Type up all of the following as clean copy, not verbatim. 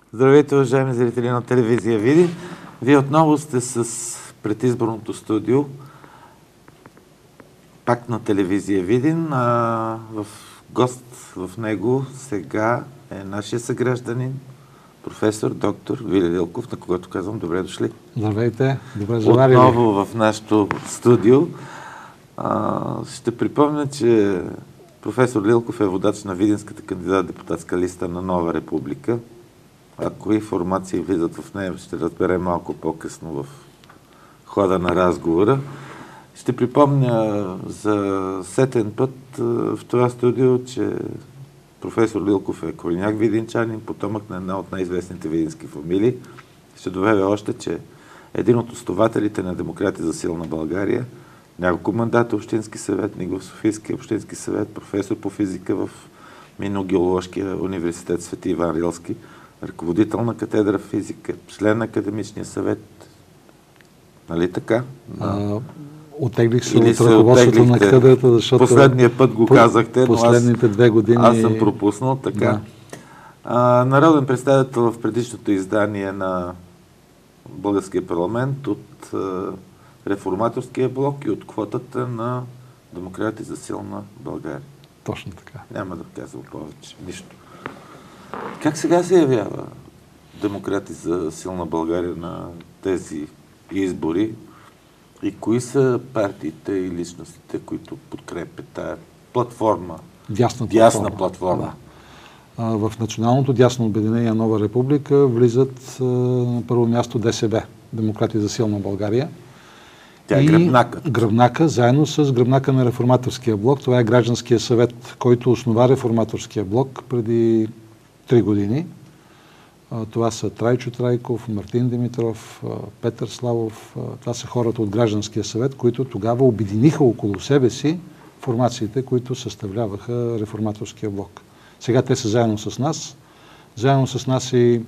Здравейте, уважаеми зрители на телевизия Видин. Вие отново сте с предизборното студио, пак на телевизия Видин. В гост в него сега е нашия съгражданин, професор доктор Вили Лилков, на когото казвам добре дошли. Здравейте, добре заварили. Отново в нашото студио. Ще припомня, че професор Лилков е водач на Видинската кандидат-депутатска листа на Нова република. А кои формации влизат в нея, ще разберем малко по-късно в хода на разговора. Ще припомня за сетен път в това студио, че професор Лилков е кореняк видинчанин, потомък на една от най-известните видински фамилии. Ще добавя още, че един от основателите на Демократи за силна България, няколко мандата общински съветник в Софийския общински съвет, професор по физика в Минно-геоложкия университет Свети Иван Рилски, ръководител на катедра физика, член на академичния съвет. Нали така? Отеглих се от ръководството на катедрата, защото последния път го казахте, но последните 2 години... аз съм пропуснал. Така. Да. Народен представител в предишното издание на Българския парламент от Реформаторския блок и от квотата на Демократи за силна България. Точно така. Няма да казвам повече. Нищо. Как сега се явява Демократи за силна България на тези избори и кои са партиите и личностите, които подкрепят тая платформа? Дясна платформа. Да. В Националното дясно обединение Нова република влизат на първо място ДСБ, Демократи за силна България. Тя е гръбнакът. Гръбнака, заедно с гръбнака на Реформаторския блок. Това е гражданския съвет, който основа Реформаторския блок преди 3 години. Това са Трайчо Трайков, Мартин Димитров, Петър Славов. Това са хората от гражданския съвет, които тогава обединиха около себе си формациите, които съставляваха Реформаторския блок. Сега те са заедно с нас. Заедно с нас и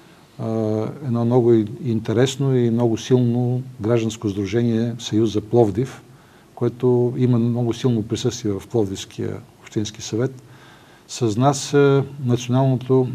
едно много интересно и много силно гражданско сдружение Съюз за Пловдив, което има много силно присъствие в Пловдивския общински съвет. С нас националното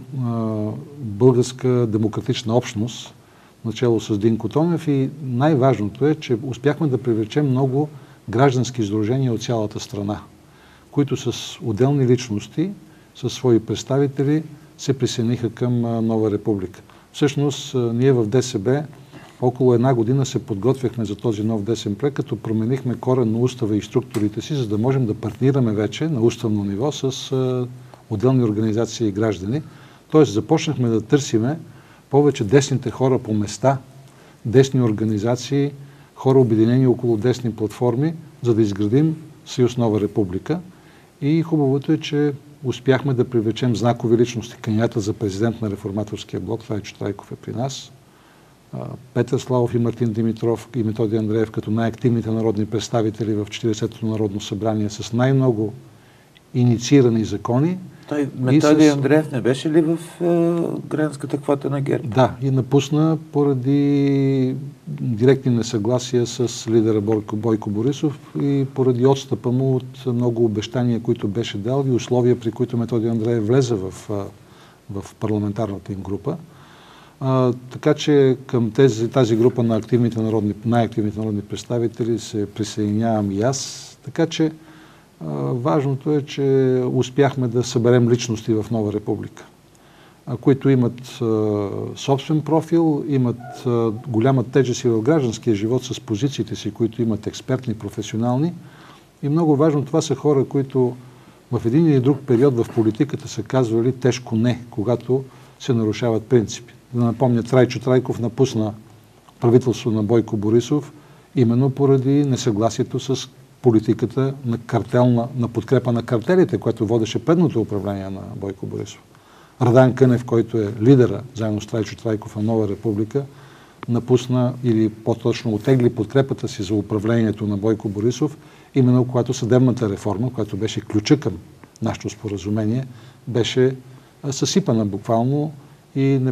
българска демократична общност, начало с Динко Тонев, и най-важното е, че успяхме да привлечем много граждански сдружения от цялата страна, които с отделни личности, със свои представители, се присъединиха към Нова република. Всъщност, ние в ДСБ около 1 година се подготвяхме за този нов десен проект, като променихме коренно устава и структурите си, за да можем да партнираме вече на уставно ниво с отделни организации и граждани. Тоест, започнахме да търсиме повече десните хора по места, десни организации, хора обединени около десни платформи, за да изградим Съюз Нова република. И хубавото е, че успяхме да привлечем знакови личности. Кандидата за президент на Реформаторския блок, Трайчо Трайков е при нас, Петър Славов и Мартин Димитров и Методи Андреев като най-активните народни представители в 40-то Народно събрание с най-много инициирани закони. Методи Андреев не беше ли в гражданската квота на ГЕРБ? Да, и напусна поради директни несъгласия с лидера Бойко Борисов и поради отстъпа му от много обещания, които беше дал, и условия, при които Методи Андреев влезе в парламентарната им група. Така че към тази група на най-активните народни представители се присъединявам и аз. Така че важното е, че успяхме да съберем личности в Нова република, които имат собствен профил, имат голяма тежест и в гражданския живот с позициите си, които имат експертни, професионални. И много важно, това са хора, които в един или друг период в политиката са казвали тежко не, когато се нарушават принципи. Да напомня, Трайчо Трайков напусна правителство на Бойко Борисов именно поради несъгласието с политиката на подкрепа на картелите, което водеше предното управление на Бойко Борисов. Радан Кънев, който е лидера, заедно с Трайчо Трайков на Нова република, напусна или по-точно отегли подкрепата си за управлението на Бойко Борисов, именно когато съдебната реформа, която беше ключа към нашето споразумение, беше съсипана буквално и не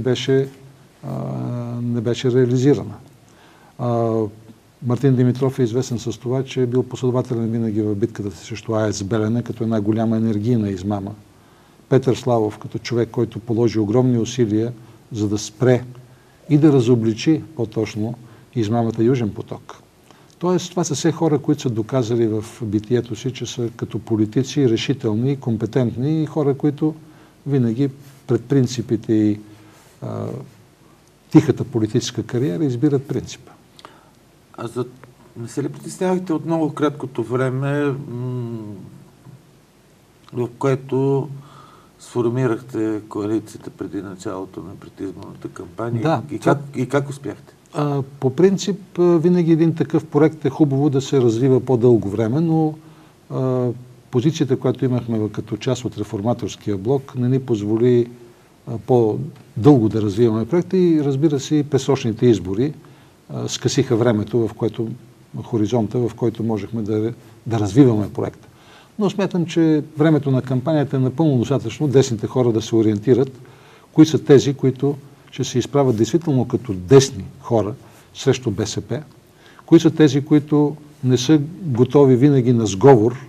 беше реализирана. Мартин Димитров е известен с това, че е бил последователен винаги в битката срещу АЕЦ Белене, като една голяма енергийна измама. Петър Славов, като човек, който положи огромни усилия за да спре и да разобличи по-точно измамата Южен поток. Тоест, това са все хора, които са доказали в битието си, че са като политици решителни, компетентни и хора, които винаги пред принципите и тихата политическа кариера избират принципа. Не се ли притеснявахте от много краткото време, в което сформирахте коалицията преди началото на предизборната кампания? Да, И как успяхте? По принцип, винаги един такъв проект е хубаво да се развива по-дълго време, но позицията, която имахме като част от реформаторския блок, не ни позволи по-дълго да развиваме проекта и, разбира се, и пресрочните избори скъсиха времето, в което хоризонта, в който можехме да развиваме проекта. Но смятам, че времето на кампанията е напълно достатъчно десните хора да се ориентират, кои са тези, които ще се изправят действително като десни хора срещу БСП, кои са тези, които не са готови винаги на сговор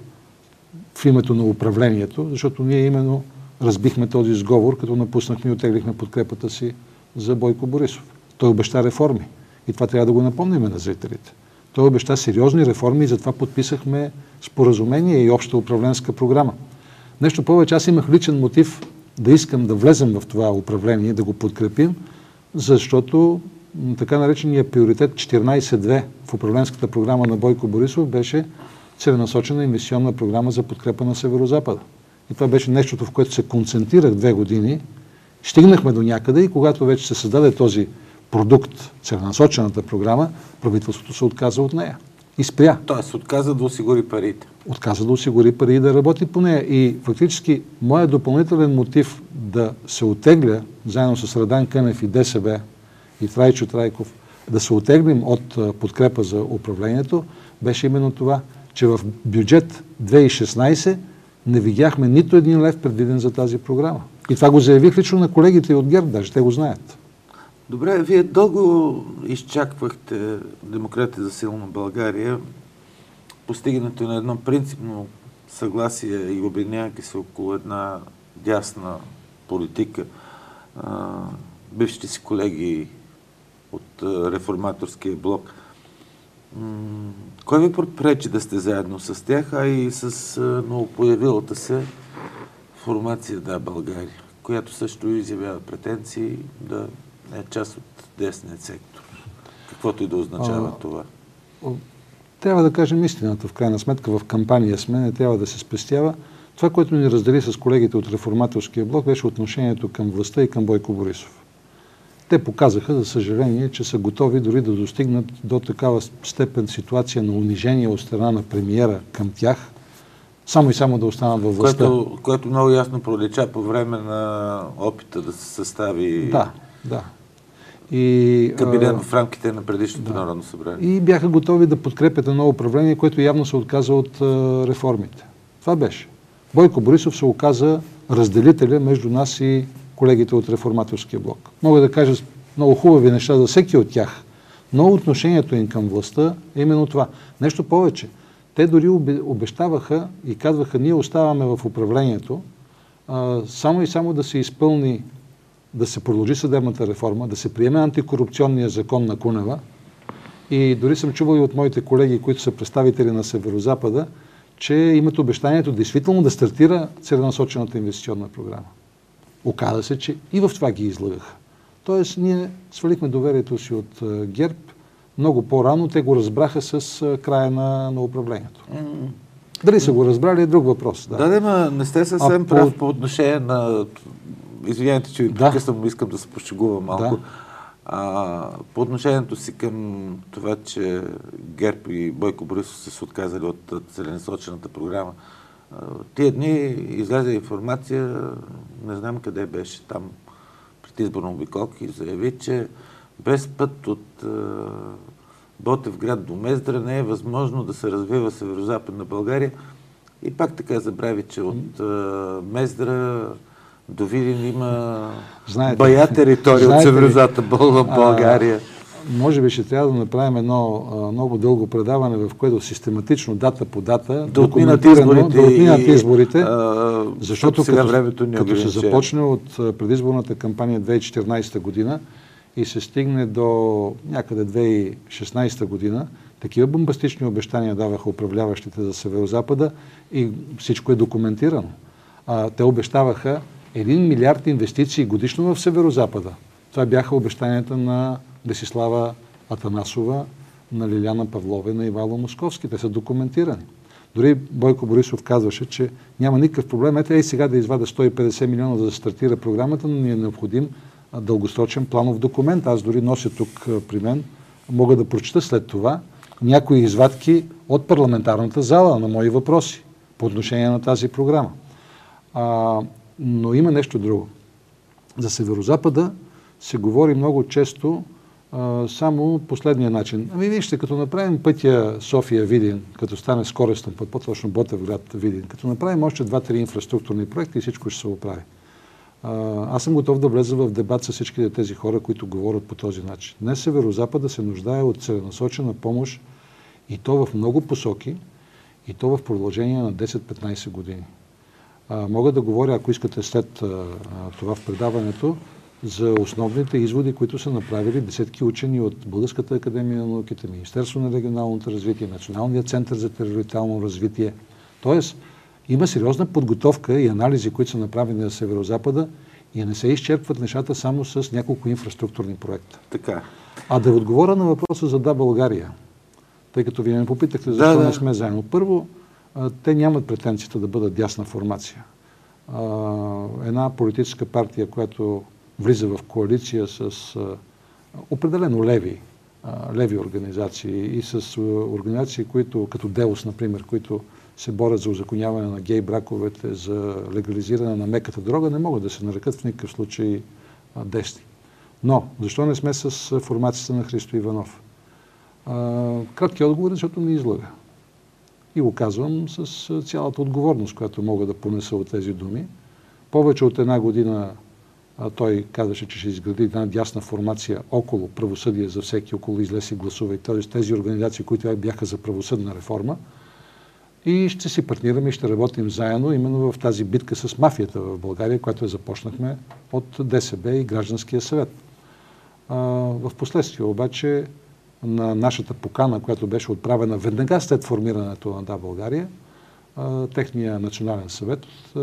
в името на управлението, защото ние именно разбихме този сговор, като напуснахме и оттеглихме подкрепата си за Бойко Борисов. Той обеща реформи и това трябва да го напомним на зрителите. Той обеща сериозни реформи и затова подписахме споразумение и обща управленска програма. Нещо повече, аз имах личен мотив да искам да влезем в това управление, да го подкрепим, защото така наречения приоритет 14.2 в управленската програма на Бойко Борисов беше целенасочена инвестиционна програма за подкрепа на Северозапада. И това беше нещото, в което се концентрирах 2 години. Стигнахме до някъде и когато вече се създаде този продукт, целенасочената програма, правителството се отказа от нея. И спря. Тоест, отказа да осигури парите. Отказа да осигури пари и да работи по нея. И фактически, моят допълнителен мотив да се оттегля, заедно с Радан Кънев и ДСБ и Трайчо Трайков, да се оттеглим от подкрепа за управлението, беше именно това, че в бюджет 2016 не видяхме нито един лев предвиден за тази програма. И това го заявих лично на колегите от ГЕРБ, даже те го знаят. Добре, вие дълго изчаквахте Демократия за силна България, постигането на едно принципно съгласие и обединявайки се около една дясна политика. Бившите си колеги от реформаторския блок. Кой ви пречи да сте заедно с тях, а и с новопоявилата се формация Да, България, която също изявява претенции да е част от десния сектор. Каквото и да означава това. Трябва да кажем истината. В крайна сметка в кампания сме, не трябва да се спестява. Това, което ни раздели с колегите от реформаторския блок, беше отношението към властта и към Бойко Борисов. Те показаха, за съжаление, че са готови дори да достигнат до такава степен ситуация на унижение от страна на премиера към тях, само и само да останат във властта. Което много ясно пролича по време на опита да се състави кабинет в рамките на предишното Народно събрание. И бяха готови да подкрепят едно управление, което явно се отказа от реформите. Това беше. Бойко Борисов се оказа разделителя между нас и колегите от реформаторския блок. Мога да кажа много хубави неща за всеки от тях, но отношението им към властта е именно това. Нещо повече. Те дори обещаваха и казваха, ние оставаме в управлението, само и само да се изпълни, да се продължи съдебната реформа, да се приеме антикорупционния закон на Кунева. И дори съм чувал и от моите колеги, които са представители на Северозапада, че имат обещанието действително да стартира целенасочената инвестиционна програма. Оказа се, че и в това ги излагаха. Тоест, ние свалихме доверието си от ГЕРБ много по-рано. Те го разбраха с края на управлението. Дали са го разбрали е друг въпрос. Да, не сте съвсем прав по отношение на... Извинявайте, че ви прекъсвам, искам да се пошегувам малко. По отношението си към това, че ГЕРБ и Бойко Борисов са се отказали от целенасочената програма, тия дни излезе информация, не знам къде беше, там пред изборна обиколка и заяви, че без път от Ботевград до Мездра не е възможно да се развива Северозападна България. И пак така забрави, че от Мездра до Видин има бая територия от Северозападна България. може би ще трябва да направим едно много дълго предаване, в което систематично, дата по дата, да отминат изборите, защото като се започне от предизборната кампания 2014 година и се стигне до някъде 2016 година, такива бомбастични обещания даваха управляващите за Северозапада и всичко е документирано. Те обещаваха 1 милиард инвестиции годишно в Северозапада. Това бяха обещанията на Десислава Атанасова, на Лиляна Павлова и на Ивайло Московски. Те са документирани. Дори Бойко Борисов казваше, че няма никакъв проблем. Ето сега да извада 150 милиона за да стартира програмата, но ни е необходим дългосрочен планов документ. Аз дори нося тук при мен, мога да прочета след това някои извадки от парламентарната зала на мои въпроси по отношение на тази програма. Но има нещо друго. За Северозапада се говори много често само последния начин. Вижте, като направим пътя София-Видин, като стане скоростен път, по-точно Ботевград-Видин, като направим още 2-3 инфраструктурни проекти и всичко ще се оправи. Аз съм готов да влеза в дебат с всичките тези хора, които говорят по този начин. Днес Северозапада се нуждае от целенасочена помощ и то в много посоки, и то в продължение на 10-15 години. Мога да говоря, ако искате след това в предаването, за основните изводи, които са направили десетки учени от Българската академия на науките, Министерство на регионалното развитие, Националния център за териториално развитие. Тоест, има сериозна подготовка и анализи, които са направени на Северозапада и не се изчерпват нещата само с няколко инфраструктурни проекта. Така. Да отговоря на въпроса за Да, България, тъй като вие ме попитахте защо не сме заедно. Първо, те нямат претенцията да бъдат дясна формация. Една политическа партия, която влиза в коалиция с определено леви организации и с организации, които, като Деос, например, които се борят за узаконяване на гей браковете, за легализиране на меката дрога, не могат да се нарекат в никакъв случай десни. Но, защо не сме с формацията на Христо Иванов? Краткият отговор е, защото не излага. И го казвам с цялата отговорност, която мога да понеса от тези думи. Повече от една година той казаше, че ще изгради една дясна формация около правосъдие за всеки, около излез и гласува. И тези организации, които бяха за правосъдна реформа. И ще си партнираме и ще работим заедно именно в тази битка с мафията в България, която започнахме от ДСБ и Гражданския съвет. В последствие обаче на нашата покана, която беше отправена веднага след формирането на Да, България, техния национален съвет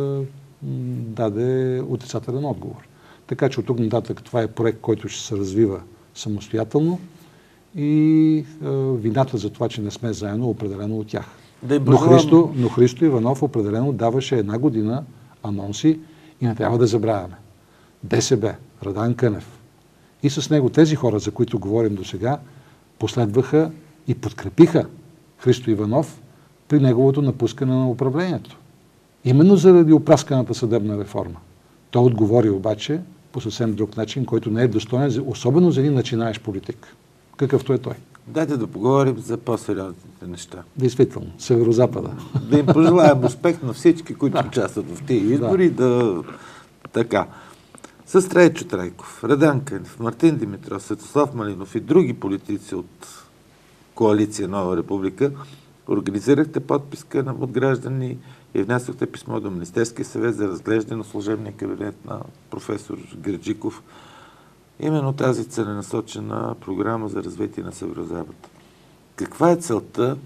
даде отрицателен отговор. Така че от тук нататък това е проект, който ще се развива самостоятелно и вината за това, че не сме заедно, определено от тях. Но Христо Иванов определено даваше една година анонси и не трябва да забравяме. ДСБ, Радан Кънев и с него тези хора, за които говорим до сега, последваха и подкрепиха Христо Иванов при неговото напускане на управлението. Именно заради опрасканата съдебна реформа. Той отговори обаче по съвсем друг начин, който не е достоен, особено за един начинаещ политик. Какъвто е той. Дайте да поговорим за по-сериозните неща. Действително, Северозапада. Да им пожелаем успех на всички, които участват в тези избори. Така. С Трайчо Трайков, Радан Кънев, Мартин Димитров, Светослав Малинов и други политици от коалиция Нова Република организирахте подписка от граждани и внесохте писмо до Министерския съвет за разглеждане на служебния кабинет на професор Герджиков. Именно тази целенасочена програма за развитие на Северозапада. Каква е целта?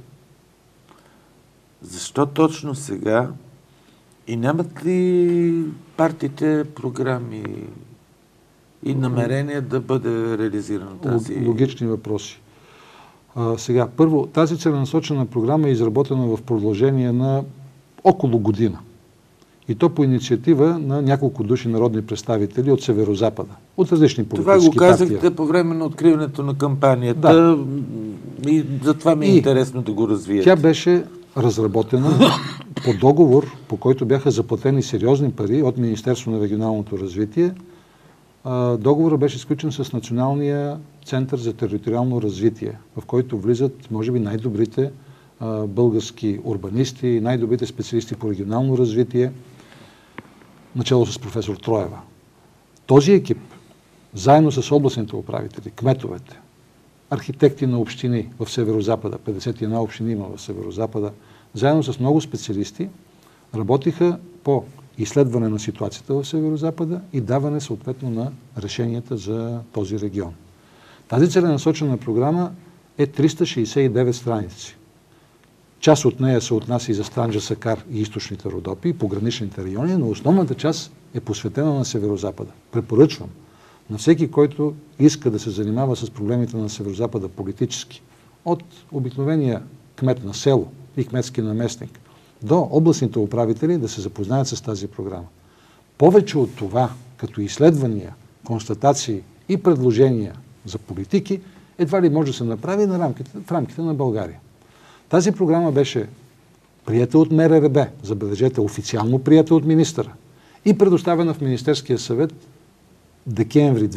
Защо точно сега? И нямат ли партиите програми и намерение да бъде реализирана тази? Логични въпроси. Сега, първо, тази целенасочена програма е изработена в продължение на около година. И то по инициатива на няколко души народни представители от Северозапада, от различни политически партии. Това го казахте по време на откриването на кампанията. Да. И затова ми е интересно да го развиете. Тя беше разработена по договор, по който бяха заплатени сериозни пари от Министерство на регионалното развитие. Договорът беше сключен с Националния център за териториално развитие, в който влизат, може би, най-добрите български урбанисти, най-добрите специалисти по регионално развитие, начало с професор Троева. Този екип, заедно с областните управители, кметовете, архитекти на общини в Северозапада, 51 общини има в Северозапада, заедно с много специалисти, работиха по изследване на ситуацията в Северозапада и даване съответно на решенията за този регион. Тази целенасочена програма е 369 страници. Част от нея се отнася и за Странджа Сакар и източните Родопи, и пограничните райони, но основната част е посветена на Северозапада. Препоръчвам на всеки, който иска да се занимава с проблемите на Северозапада политически, от обикновения кмет на село и кметски наместник, до областните управители да се запознаят с тази програма. Повече от това, като изследвания, констатации и предложения за политики, едва ли може да се направи в рамките на България. Тази програма беше приета от МРРБ, забележете, официално приета от министъра и предоставена в Министерския съвет декември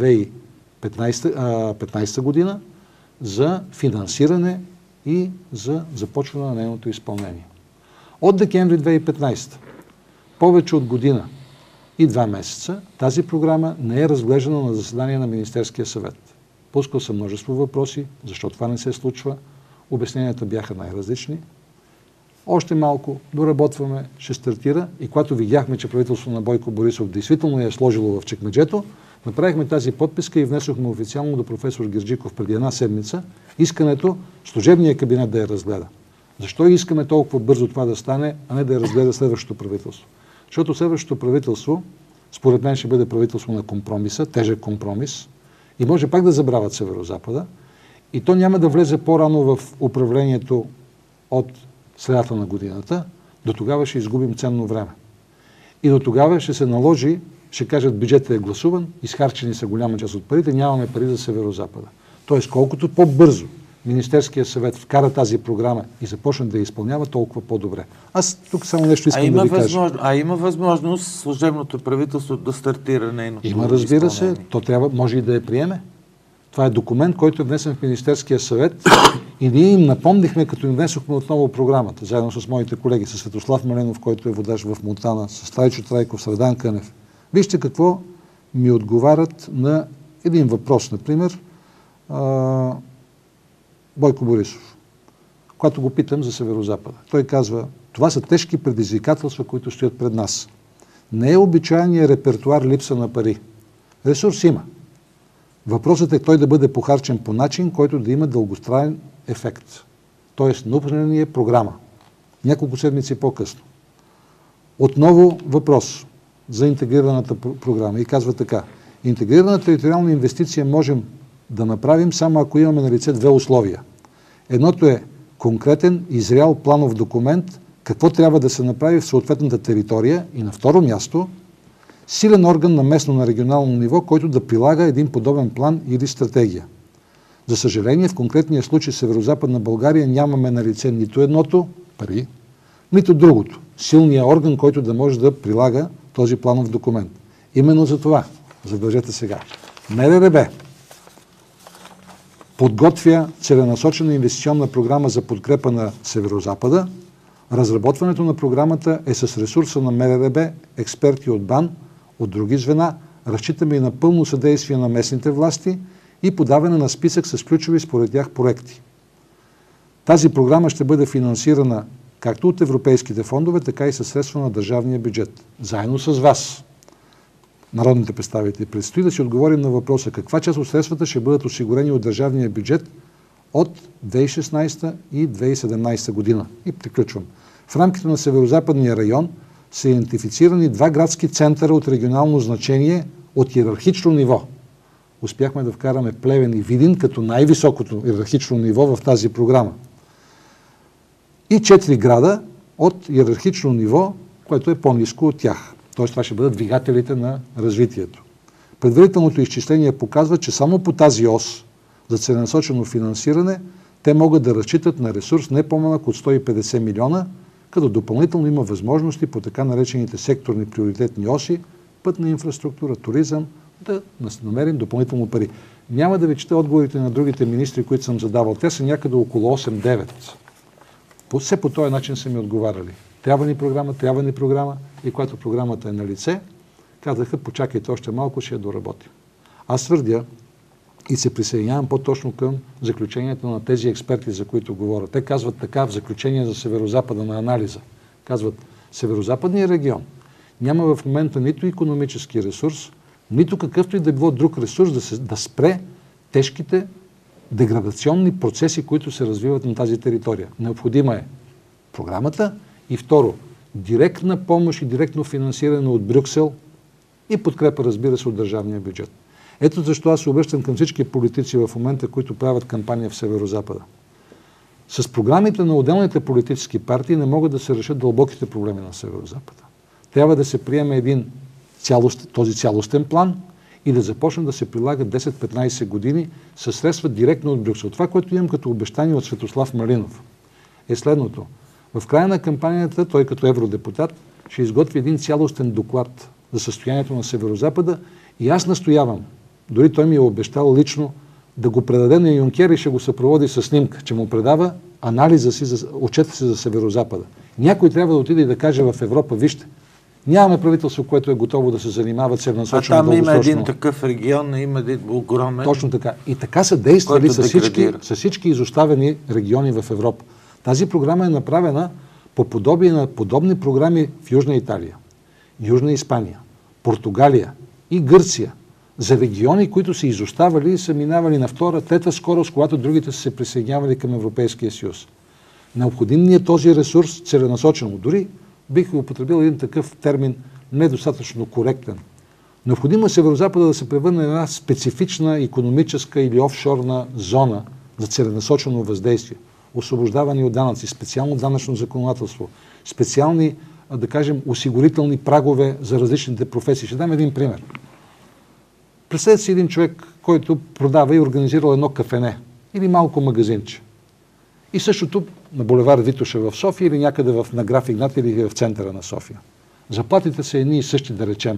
2015 година за финансиране и за започване на нейното изпълнение. От декември 2015, повече от година и 2 месеца, тази програма не е разглеждана на заседание на Министерския съвет. Пускал съм множество въпроси, защо това не се случва. Обясненията бяха най-различни. Още малко доработваме, ще стартира и когато видяхме, че правителството на Бойко Борисов действително я е сложило в чекмеджето, направихме тази подписка и внесохме официално до професор Герджиков преди 1 седмица искането служебния кабинет да я разгледа. Защо искаме толкова бързо това да стане, а не да я разгледа следващото правителство? Защото следващото правителство, според мен, ще бъде правителство на компромиса, тежък компромис, и може пак да забравят Северозапада, и то няма да влезе по-рано в управлението от средата на годината. До тогава ще изгубим ценно време. И до тогава ще се наложи, ще кажат, бюджетът е гласуван, изхарчени са голяма част от парите, нямаме пари за Северозапада. Тоест, колкото по-бързо Министерския съвет вкара тази програма и започне да я изпълнява, толкова по-добре. Аз тук само нещо искам да ви кажа. Има възможност служебното правителство да стартира нейното изпълнение? Има, разбира се. То трябва, може и да я приеме. Това е документ, който е внесен в Министерския съвет и ние им напомнихме, като им внесохме отново програмата, заедно с моите колеги, с Светослав Маленов, който е водач в Монтана, с Трайчо Трайков, с Радан Кънев. Вижте какво ми отговарят на един въпрос, например, Бойко Борисов, когато го питам за Северозапада. Той казва, това са тежки предизвикателства, които стоят пред нас. Не е обичайният репертуар липса на пари. Ресурс има. Въпросът е той да бъде похарчен по начин, който да има дългостраен ефект. Тоест, нужна ни е програма. Няколко седмици по-късно. Отново въпрос за интегрираната програма. И казва така. Интегрирана териториална инвестиция можем да направим само ако имаме на лице 2 условия. Едното е конкретен, изрял планов документ, какво трябва да се направи в съответната територия, и на второ място силен орган на местно, на регионално ниво, който да прилага един подобен план или стратегия. За съжаление, в конкретния случай Северозападна България нямаме на лице нито едното, пари, нито другото. Силният орган, който да може да прилага този планов документ. Именно за това, забележете сега, МРРБ подготвя целенасочена инвестиционна програма за подкрепа на Северозапада. Разработването на програмата е с ресурса на МРРБ, експерти от БАН, от други звена. Разчитаме и на пълно съдействие на местните власти и подаване на списък с ключови според тях проекти. Тази програма ще бъде финансирана както от европейските фондове, така и със средства на държавния бюджет. Заедно с вас, народните представители, предстои да си отговорим на въпроса каква част от средствата ще бъдат осигурени от държавния бюджет от 2016 и 2017 година. И приключвам. В рамките на Северозападния район са идентифицирани 2 градски центъра от регионално значение от йерархично ниво. Успяхме да вкараме Плевен и Видин като най-високото йерархично ниво в тази програма. И 4 града от йерархично ниво, което е по-ниско от тях. Т.е. това ще бъдат двигателите на развитието. Предварителното изчисление показва, че само по тази ос за целенасочено финансиране те могат да разчитат на ресурс не по-малък от 150 милиона, като допълнително има възможности по така наречените секторни приоритетни оси, пътна инфраструктура, туризъм, да намерим допълнително пари. Няма да ви чета отговорите на другите министри, които съм задавал. Те са някъде около 8-9. Все по този начин са ми отговаряли. Трябва ни програма и когато програмата е на лице, казаха, почакайте още малко, ще я доработим. Аз твърдя, И се присъединявам по-точно към заключението на тези експерти, за които говоря. Те казват така в заключение за Северозапада на анализа. Казват, Северозападният регион няма в момента нито икономически ресурс, нито какъвто и да било друг ресурс да спре тежките деградационни процеси, които се развиват на тази територия. Необходима е програмата и второ, директна помощ и директно финансиране от Брюксел и подкрепа, разбира се, от държавния бюджет. Ето защо аз се обръщам към всички политици в момента, които правят кампания в Северозапада. С програмите на отделните политически партии не могат да се решат дълбоките проблеми на Северозапада. Трябва да се приеме този цялостен план и да започне да се прилага 10-15 години със средства директно от Брюксел. Това, което имам като обещание от Светослав Маринов, е следното. В края на кампанията, той като евродепутат, ще изготви един цялостен доклад за състоянието на Северозапада и аз настоявам, дори той ми е обещал лично, да го предаде на Юнкер и ще го съпроводи със снимка, че му предава анализа си, отчета си за Северозапада. Някой трябва да отиде и да каже в Европа, вижте, нямаме правителство, което е готово да се занимава целенасочено дългосрочно. А там има един такъв регион, има един огромен. Точно така. И така са действали с всички изоставени региони в Европа. Тази програма е направена по подобие на подобни програми в Южна Италия, Южна Испания, Португалия и Гърция за региони, които са изоставали и са минавали на втора, трета скорост, когато другите са се присъединявали към Европейския съюз. Необходим ни е този ресурс целенасочено. Дори бих употребил един такъв термин недостатъчно коректен. Необходимо е Северозапада да се превърне в една специфична икономическа или офшорна зона за целенасочено въздействие. Освобождаване от данъци, специално данъчно законодателство, специални, да кажем, осигурителни прагове за различните професии. Ще дам един пример. Представете си един човек, който продава и организирал едно кафене или малко магазинче. И същото на булевар Витоша в София или някъде на Граф Игнат или в центъра на София. Заплатите са едни и същи, да речем.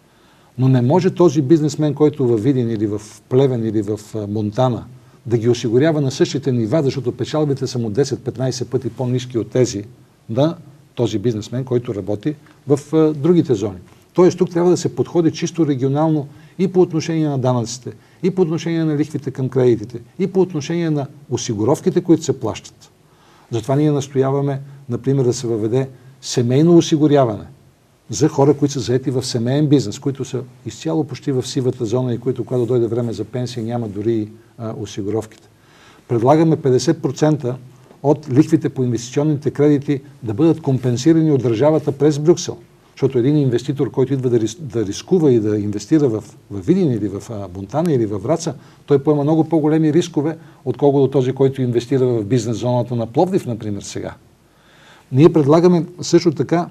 Но не може този бизнесмен, който във Видин или в Плевен или в Монтана, да ги осигурява на същите нива, защото печалбите са му 10-15 пъти по-ниски от тези на този бизнесмен, който работи в другите зони. Тоест тук трябва да се подходи чисто регионално и по отношение на данъците, и по отношение на лихвите към кредитите, и по отношение на осигуровките, които се плащат. Затова ние настояваме, например, да се въведе семейно осигуряване за хора, които са заети в семейен бизнес, които са изцяло почти в сивата зона и които, когато дойде време за пенсия, няма дори осигуровките. Предлагаме 50% от лихвите по инвестиционните кредити да бъдат компенсирани от държавата през Брюксел. Защото един инвеститор, който идва да рискува и да инвестира в Видин или в Монтана или в Враца, той поема много по-големи рискове, отколкото този, който инвестира в бизнес зоната на Пловдив, например, сега. Ние предлагаме също така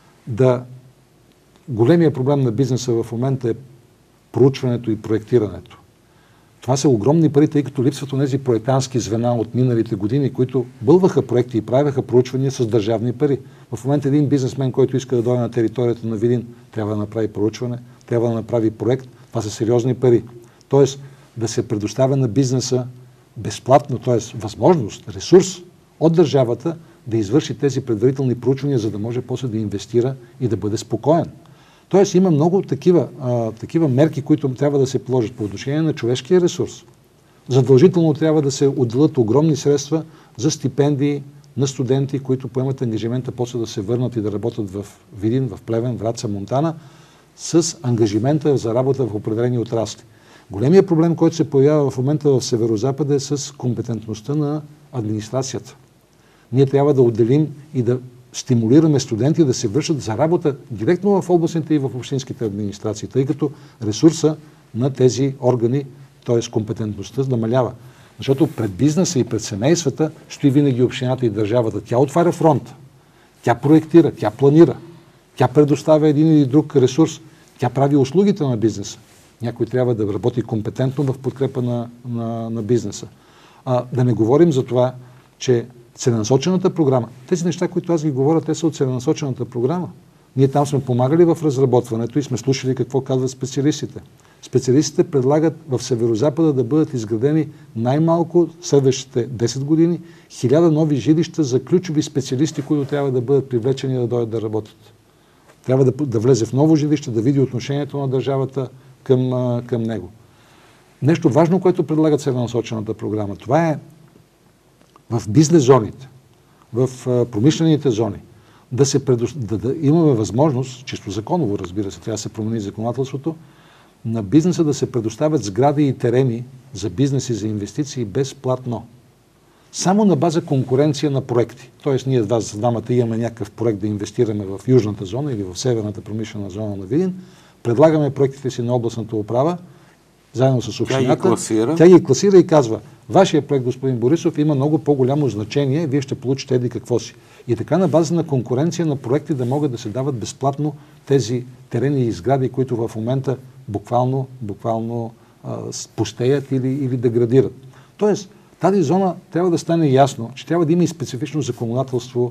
големия проблем на бизнеса в момента е проучването и проектирането. Това са огромни пари, тъй като липсват онези проектантски звена от миналите години, които бълваха проекти и правяха проучвания с държавни пари. В момента един бизнесмен, който иска да дойде на територията на Видин, трябва да направи проучване, трябва да направи проект. Това са сериозни пари. Тоест да се предоставя на бизнеса безплатно, т.е. възможност, ресурс от държавата да извърши тези предварителни проучвания, за да може после да инвестира и да бъде спокоен. Тоест има много такива мерки, които трябва да се положат по отношение на човешкия ресурс. Задължително трябва да се отделят огромни средства за стипендии на студенти, които поемат ангажимента после да се върнат и да работят в Видин, в Плевен, Враца, Монтана, с ангажимента за работа в определени отрасли. Големият проблем, който се появява в момента в Северозапада е с компетентността на администрацията. Ние трябва да отделим и да стимулираме студенти да се вършат за работа директно в областните и в общинските администрации, тъй като ресурса на тези органи, т.е. компетентността, намалява. Защото пред бизнеса и пред семействата стои винаги общината и държавата. Тя отваря фронта, тя проектира, тя планира, тя предоставя един или друг ресурс, тя прави услугите на бизнеса. Някой трябва да работи компетентно в подкрепа на бизнеса. Да не говорим за това, че целенасочената програма, тези неща, които аз ги говоря, те са от целенасочената програма. Ние там сме помагали в разработването и сме слушали какво казват специалистите. Специалистите предлагат в Северозапада да бъдат изградени най-малко следващите 10 години 1000 нови жилища за ключови специалисти, които трябва да бъдат привлечени да дойдат да работят. Трябва да влезе в ново жилище, да види отношението на държавата към него. Нещо важно, което предлага целенасочената програма, това е в бизнес зоните, в промишлените зони, да имаме възможност, чисто законово, разбира се, трябва да се промени законодателството, на бизнеса да се предоставят сгради и терени за бизнес и за инвестиции безплатно. Само на база конкуренция на проекти. Тоест ние с двамата имаме някакъв проект да инвестираме в южната зона или в северната промишлена зона на Видин, предлагаме проектите си на областната управа, заедно с общината. Тя ги класира и казва: вашия проект, господин Борисов, има много по-голямо значение, вие ще получите еди какво си. И така на база на конкуренция на проекти да могат да се дават безплатно тези терени и сгради, които в момента буквално пустеят или деградират. Тоест, тази зона трябва да стане ясно, че трябва да има и специфично законодателство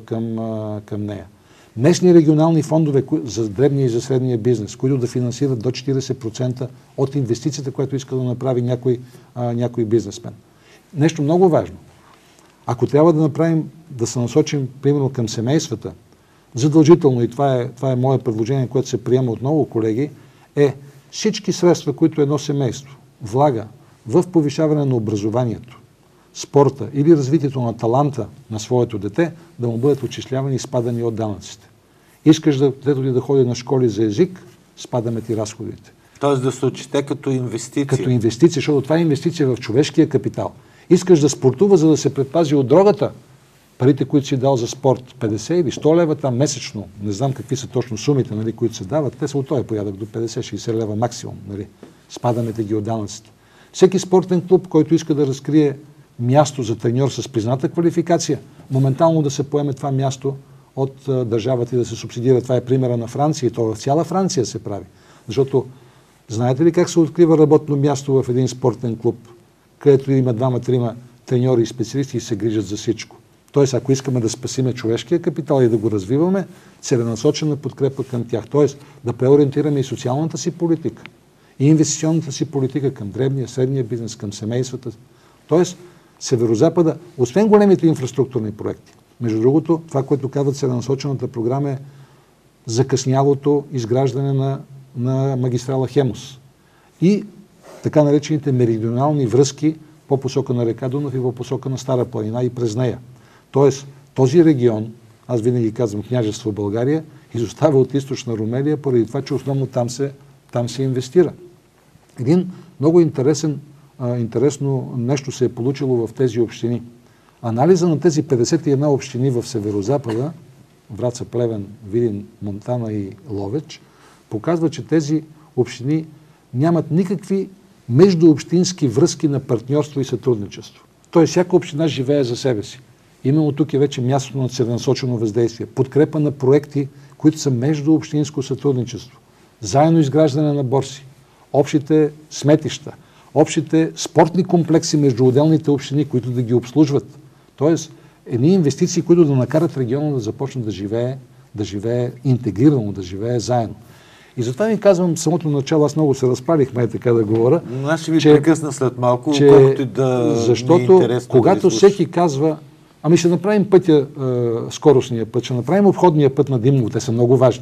към нея. Местни регионални фондове за дребния и за средния бизнес, които да финансират до 40% от инвестицията, която иска да направи някой бизнесмен. Нещо много важно. Ако трябва да се насочим, примерно, към семействата, задължително, и това е мое предложение, което се приема от много колеги, е всички средства, които едно семейство влага в повишаване на образованието, спорта или развитието на таланта на своето дете, да му бъдат отчислявани и спадани от данъците. Искаш детето ти да ходи на школи за език, спадаме ти разходите. Тоест да се отчете като инвестиция. Като инвестиция, защото това е инвестиция в човешкия капитал. Искаш да спортува, за да се предпази от дрогата, парите, които си дал за спорт, 50 или 100 лева там месечно, не знам какви са точно сумите, нали, които се дават, те са от този порядък до 50-60 лева максимум. Нали. Спадаме ги от данъците. Всеки спортен клуб, който иска да разкрие място за треньор с призната квалификация, моментално да се поеме това място от държавата и да се субсидира. Това е примера на Франция и то в цяла Франция се прави. Защото знаете ли как се открива работно място в един спортен клуб, където има 2-3 треньори и специалисти и се грижат за всичко? Тоест, ако искаме да спасиме човешкия капитал и да го развиваме, целенасочена подкрепа към тях. Тоест, да преориентираме и социалната си политика, и инвестиционната си политика към дребния, средния бизнес, към семействата. Тоест, Северозапада, освен големите инфраструктурни проекти, между другото, това, което казват целенасочената програма, е закъснялото изграждане на магистрала Хемус и така наречените меридионални връзки по посока на река Дунав и по посока на Стара планина и през нея. Тоест, този регион, аз винаги казвам княжество България, изостава от източна Румелия, поради това, че основно там се инвестира. Един много интересно нещо се е получило в тези общини. Анализа на тези 51 общини в Северозапада, Враца, Плевен, Видин, Монтана и Ловеч, показва, че тези общини нямат никакви междуобщински връзки на партньорство и сътрудничество. Тоест, всяка община живее за себе си. Именно тук е вече мястото на целенасочено въздействие. Подкрепа на проекти, които са междуобщинско сътрудничество. Заедно изграждане на борси, общите сметища, общите спортни комплекси между отделните общини, които да ги обслужват. Тоест, едни инвестиции, които да накарат региона да започне да живее интегрирано, да живее заедно. И затова ви казвам в самото начало, аз много се разпалих, така да говоря. Но аз ще ви прекъсна след малко, колкото и да защото, ми е интересно когато да всеки казва, ами ще направим пътя, скоростния път, ще направим обходния път на Димово, те са много важни.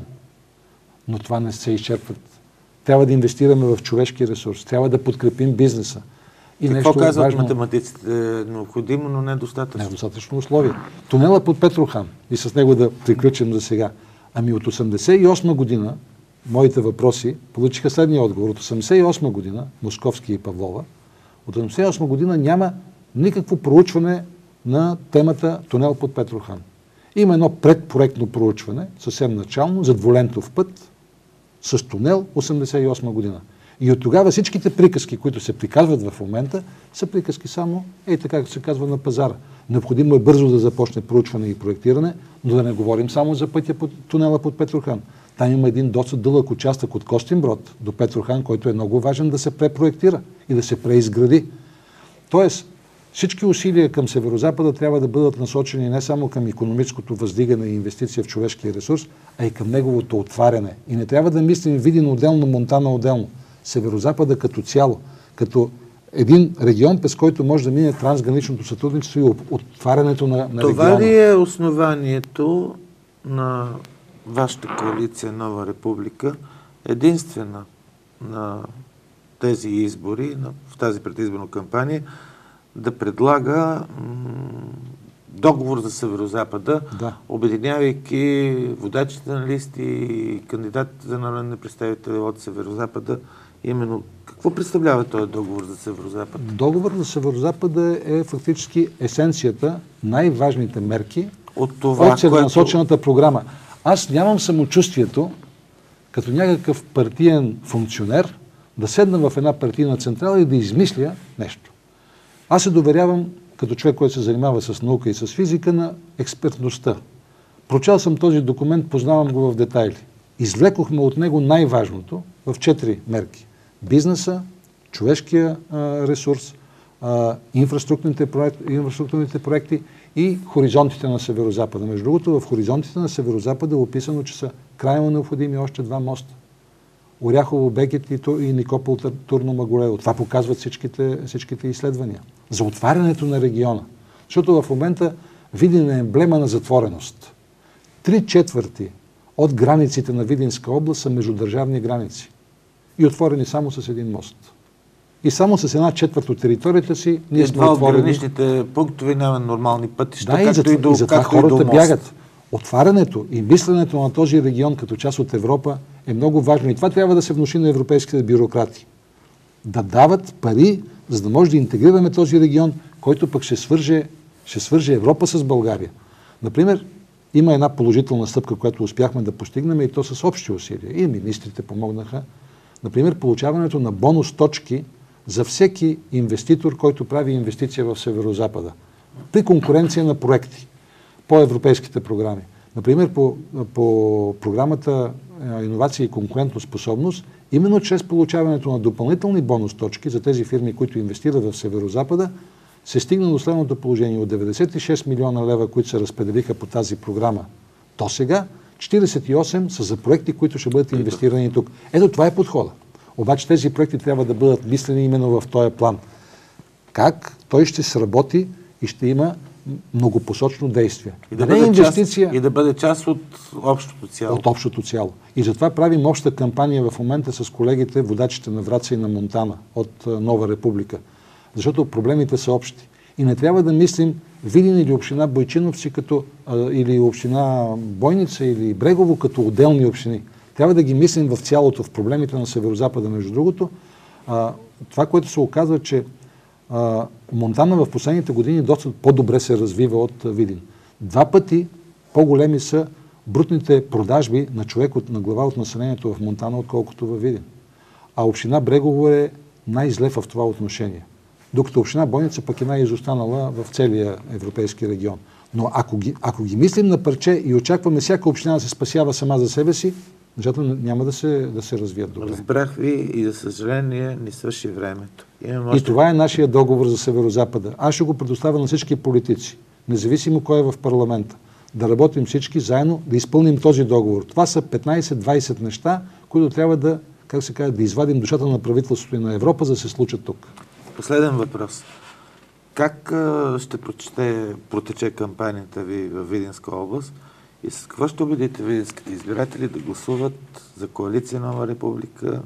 Но това не се изчерпват. Трябва да инвестираме в човешки ресурс, трябва да подкрепим бизнеса. И какво казват математиците? Необходимо, но недостатъчно. Недостатъчно условие. Тунела под Петрохан, и с него да приключим за сега. Ами от 1988 година, моите въпроси получиха следния отговор. От 1988 година, Московски и Павлова, от 1988 година няма никакво проучване на темата тунел под Петрохан. Има едно предпроектно проучване, съвсем начално, за двулентов път с тунел 1988 година. И от тогава всичките приказки, които се приказват в момента, са приказки само, така както се казва, на пазара. Необходимо е бързо да започне проучване и проектиране, но да не говорим само за пътя тунела под Петрохан. Там има един доста дълъг участък от Костинброд до Петрохан, който е много важен да се препроектира и да се преизгради. Тоест, всички усилия към Северозапада трябва да бъдат насочени не само към икономическото въздигане и инвестиция в човешкия ресурс, а и към неговото отваряне. И не трябва да мислим Видин отделно, Монтана отделно. Северозапада като цяло, като един регион, през който може да мине трансграничното сътрудничество и отварянето на региона. Това ли е основанието на вашата коалиция Нова република, единствена на тези избори, в тази предизборна кампания, да предлага договор за Северозапада, обединявайки водачите на листи и кандидатите за народни представители от Северозапада. Именно какво представлява този договор за Северозапад? Договор за Северозапада е фактически есенцията, най-важните мерки от целенасочената програма. Аз нямам самочувствието, като някакъв партиен функционер, да седна в една партийна централа и да измисля нещо. Аз се доверявам, като човек, който се занимава с наука и с физика, на експертността. Прочел съм този документ, познавам го в детайли. Извлекохме от него най-важното в 4 мерки. Бизнеса, човешкия ресурс, инфраструктурните проекти и хоризонтите на Северозапада. Между другото, в хоризонтите на Северозапада е описано, че са крайно необходими още 2 моста. Оряхово, Бекет и Никопол, Турно, Магорело. Това показват всичките изследвания. За отварянето на региона. Защото в момента Видин е емблема на затвореност. 3/4 от границите на Видинска област са междудържавни граници. И отворени само с един мост. И само с 1/4 от територията си ние сме отворени. От граничните пунктове няма нормални пътища, както и затова хората бягат. Отварянето и мисленето на този регион като част от Европа е много важно. И това трябва да се внуши на европейските бюрократи. Да дават пари, за да може да интегрираме този регион, който пък ще свърже Европа с България. Например, има една положителна стъпка, която успяхме да постигнем, и то с общи усилия. И министрите помогнаха. Например, получаването на бонус точки за всеки инвеститор, който прави инвестиция в Северозапада. При конкуренция на проекти по европейските програми. Например, по програмата Иновация и конкурентоспособност, именно чрез получаването на допълнителни бонус точки за тези фирми, които инвестират в Северозапада, се стигна до следното положение. От 96 милиона лева, които се разпределиха по тази програма до сега, 48 са за проекти, които ще бъдат инвестирани тук. Ето това е подхода. Обаче тези проекти трябва да бъдат мислени именно в този план. Как той ще сработи и ще има многопосочно действие. И да бъде част от общото цяло. От общото цяло. И затова правим обща кампания в момента с колегите, водачите на Враца и на Монтана от Нова Република. Защото проблемите са общи. И не трябва да мислим Видин или община Бойчиновци или община Бойница или Брегово като отделни общини. Трябва да ги мислим в цялото, в проблемите на Северозапада. Между другото, това, което се оказва, че Монтана в последните години доста по-добре се развива от Видин. 2 пъти по-големи са брутните продажби на човек на глава от населението в Монтана, отколкото във Видин. А община Брегово е най-зле в това отношение. Докато община Бойница пък е най-изостанала в целия европейски регион. Но ако ги мислим на парче и очакваме всяка община да се спасява сама за себе си, нещата няма да се развият добре. Разбрах ви и за съжаление ни свърши времето. И това е нашия договор за Северозапада. Аз ще го предоставя на всички политици, независимо кой е в парламента. Да работим всички заедно, да изпълним този договор. Това са 15-20 неща, които трябва да извадим душата на правителството и на Европа, за да се случат тук. Последен въпрос. Как ще протече кампанията ви в Видинска област и с какво ще убедите видинските избиратели да гласуват за коалиция Нова Република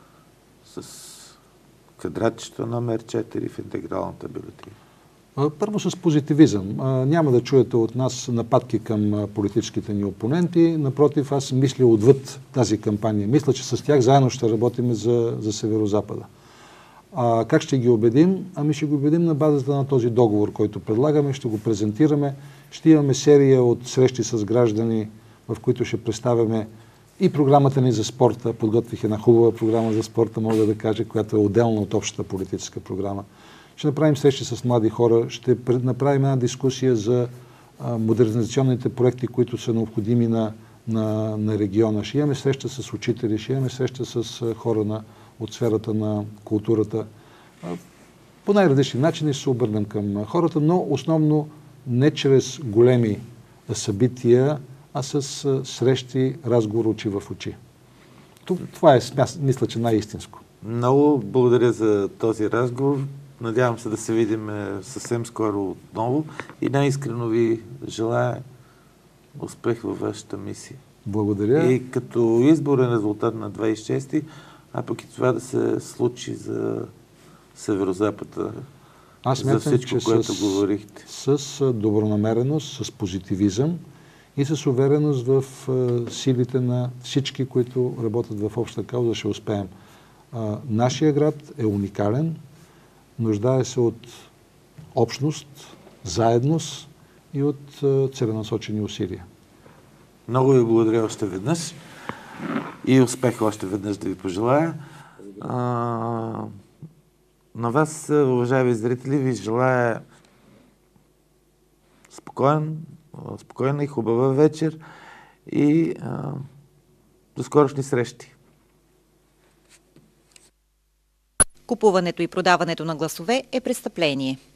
с квадратчето номер 4 в интегралната бюлетина? Първо с позитивизъм. Няма да чуете от нас нападки към политическите ни опоненти. Напротив, аз мисля отвъд тази кампания. Мисля, че с тях заедно ще работим за Северозапада. Как ще ги убедим? Ще ги убедим на базата на този договор, който предлагаме, ще го презентираме, ще имаме серия от срещи с граждани, в които ще представяме и програмата ни за спорта. Подготвих една хубава програма за спорта, мога да кажа, която е отделна от общата политическа програма. Ще направим срещи с млади хора, ще направим една дискусия за модернизационните проекти, които са необходими на региона. Ще имаме среща с учители, ще имаме среща с хора от сферата на културата. По най-различни начини ще се обърнем към хората, но основно не чрез големи събития, а с срещи, разговор очи в очи. Това е, мисля, че най-истинско. Много благодаря за този разговор. Надявам се да се видим съвсем скоро отново и най-искрено ви желая успех във вашата мисия. Благодаря. И като изборен резултат на 26-ти, а пък и това да се случи за Северозапада, Аз за смятам, всичко, че което говорихте. с добронамереност, с позитивизъм и с увереност в силите на всички, които работят в обща кауза, ще успеем. Нашия град е уникален, нуждае се от общност, заедност и от целенасочени усилия. Много ви благодаря още веднъж и успех още веднъж да ви пожелая. На вас, уважаеми зрители, ви желая спокойна и хубава вечер и до скорошни срещи. Купуването и продаването на гласове е престъпление.